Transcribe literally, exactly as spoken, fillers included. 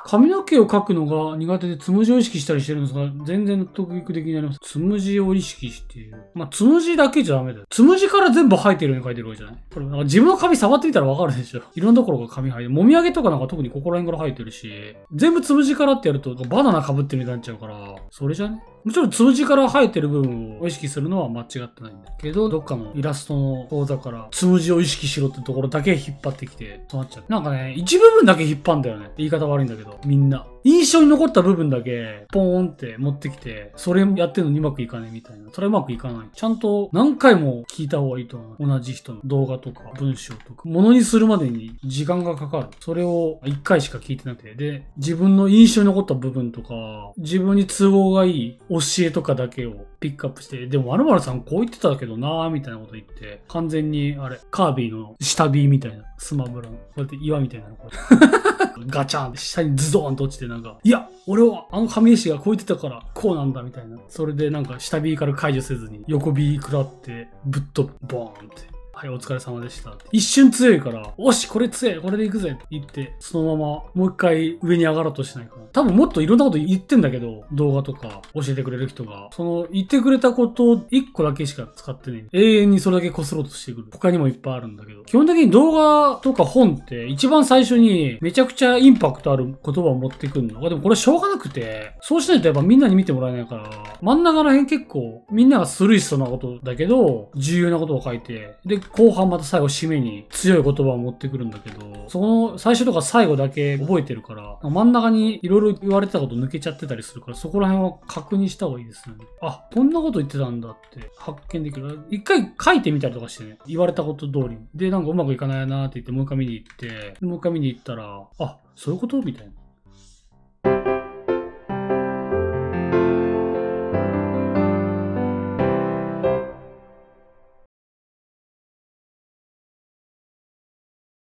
髪の毛を描くのが苦手でつむじを意識したりしてるんですが、全然納得できなります。つむじを意識している。まあ、つむじだけじゃダメだよ。つむじから全部生えてるように描いてるわけじゃない。これ、なんか自分の髪触ってみたらわかるでしょ。いろんなところが髪生えてる。もみあげとかなんか特にここら辺から生えてるし、全部つむじからってやるとバナナ被ってるみたいになっちゃうから、それじゃね。もちろんつむじから生えてる部分を意識するのは間違ってないんだけど、どっかのイラストの講座からつむじを意識しろってところだけ引っ張ってきて、そうなっちゃう。なんかね、一部分だけ引っ張んだよね。言い方悪いんだけど、みんな。印象に残った部分だけ、ポーンって持ってきて、それやってるのにうまくいかねえみたいな。それはうまくいかない。ちゃんと何回も聞いた方がいいと思う。同じ人の動画とか文章とか。ものにするまでに時間がかかる。それをいっかいしか聞いてなくて。で、自分の印象に残った部分とか、自分に都合がいい教えとかだけをピックアップして、でも〇〇さんこう言ってたけどなーみたいなこと言って、完全にあれ、カービィの下火みたいな、スマブラの、こうやって岩みたいなのこうガチャンって下にズドーンと落ちてなんか、いや、俺はあの神絵師がこう言ってたからこうなんだみたいな。それでなんか下火から解除せずに横火食らってぶっ飛ぶ、ボーンって。はい、お疲れ様でしたって。一瞬強いから、おし、これ強い、これで行くぜって言って、そのままもう一回上に上がろうとしないから。多分もっといろんなこと言ってんだけど、動画とか教えてくれる人が、その言ってくれたことを一個だけしか使ってない。永遠にそれだけ擦ろうとしてくる。他にもいっぱいあるんだけど。基本的に動画とか本って一番最初にめちゃくちゃインパクトある言葉を持ってくるのが、でもこれしょうがなくて、そうしないとやっぱみんなに見てもらえないから、真ん中ら辺結構みんながスルーしそうなことだけど、重要なことを書いて、で、後半また最後締めに強い言葉を持ってくるんだけど、その最初とか最後だけ覚えてるから、真ん中にいろいろ言われてたこと抜けちゃってたりするから、そこら辺は確認した方がいいですね。あ、こんなこと言ってたんだって発見できる。一回書いてみたりとかしてね、言われたこと通りに。で、なんかうまくいかないなって言ってもう一回見に行って、もう一回見に行ったら、あ、そういうことみたいな。